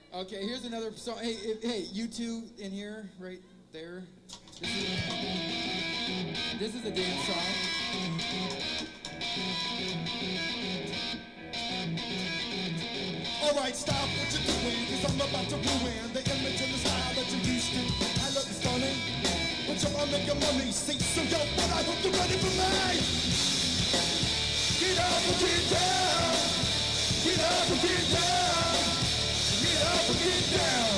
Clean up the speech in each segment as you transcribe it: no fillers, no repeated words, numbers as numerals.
Okay, here's another song. Hey, you two in here, right there. This is a dance song. Alright, stop what you're doing, cause I'm about to ruin the image and the style that you used to. I look stunning, but you're on making money. See, so yo, but I hope you're ready for me. Get up and get down. Get up and get down. Get up and get down.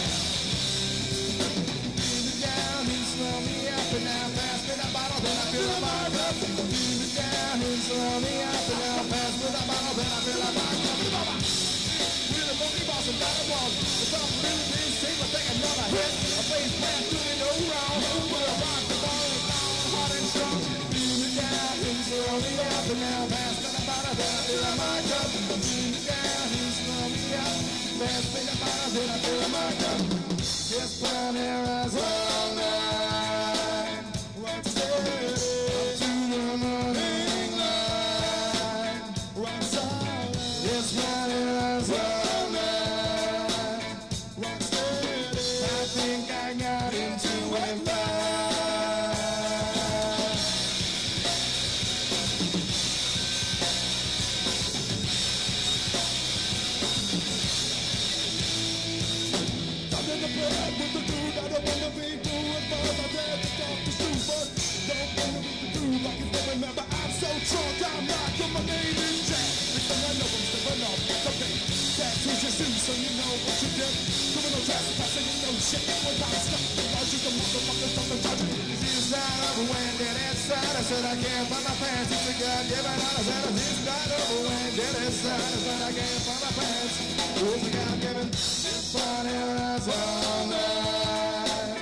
Bring me down and slow me up and now pass me that bottle, then I feel like I'm up. Bring me down and slow me up and now pass me that bottle, then I feel like I'm up. We're the monkey boss and got a walk. If I'm really being safe, I think another hit. I play fast, doing no wrong. We're a rock the ball and down, hard and strong. Bring me down and slow me up and now pass me that bottle, then I feel like I'm up. Bring me down and slow me up. Pass me that bottle, then I feel like I'm up. Just put your eyes all night. Rock steady up to the morning light. Rock solid. Just put your eyes all night. Rock steady. I think I got into a fight. In the bed with the dude I don't wanna be doing, but my dad just off the shoe, but don't wanna be the dude like it's never remember. I'm so drunk, I'm not, but my name is Jack. Next thing I know, I'm stepping off the bed. Tattoos your shoes, so you know what you did. Criminal trespassing, you know shit. One time stuck, I was just a motherfucker, something judging. This is not over when dead inside. I said I can't find my pants. It's a God-given honor. I said this is not over when dead inside. I said I can't find my pants. It's a God-given. Put your eyes all night,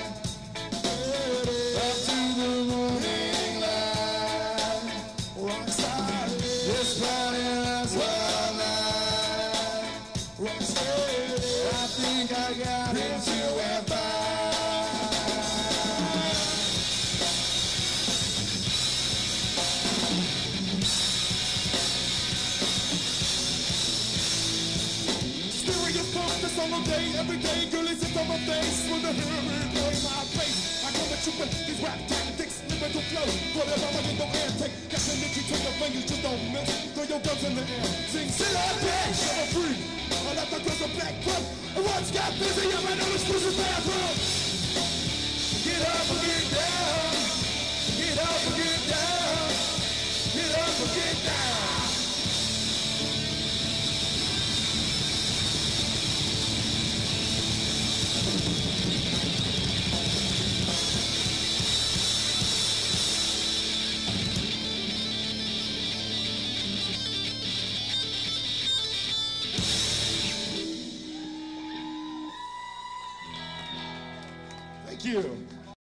up to the morning light. Rock solid. Just put your eyes all night, rock steady. I think I got into a fight. Focus on the day, every day, girl, it's on my face. With a hammer in my face, I come at you with these rap tactics, lyrical flow. Whatever I get no air take, catch an itchy, take your fingers, just don't miss. Throw your guns in the air, sing, sit up, bitch, I'm a freak. I left the girls a black club, and once got busy, I'm in an exclusive bathroom. Get up and get down, get up and get down, get up and get down. Thank you.